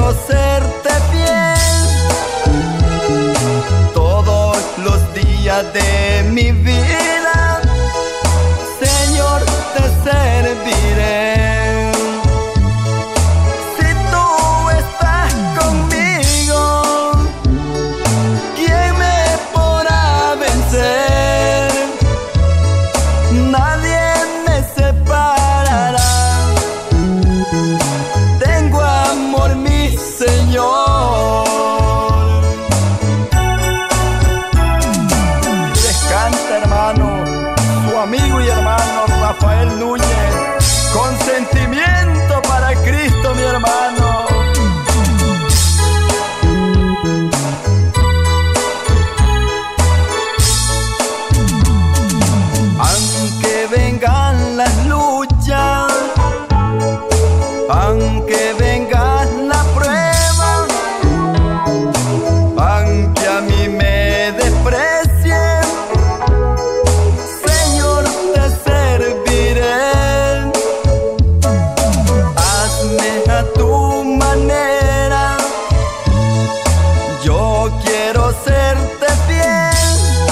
quiero serte fiel todos los días de mi vida. Señor, te serviré. Si tú estás conmigo, ¿quién me podrá vencer? Nadie me separará. Tengo amor, mi Señor. Les canta, hermano, su amigo y hermano Rafael Núñez, con sentimiento para Cristo, mi hermano. Aunque vengan las luchas, aunque venga la prueba, aunque a mí me desprecien, Señor, te serviré. Hazme a tu manera, yo quiero serte fiel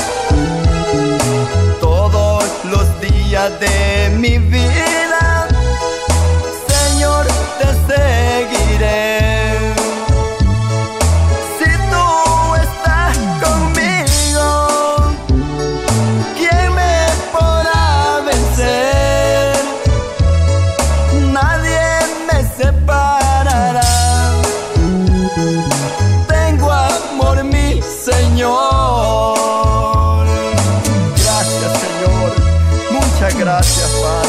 todos los días de mi vida. Señor, te seguiré. Si tú estás conmigo, ¿quién me podrá vencer? Nadie me separará. Tengo amor, mi Señor. Gracias, Señor. Muchas gracias, Padre.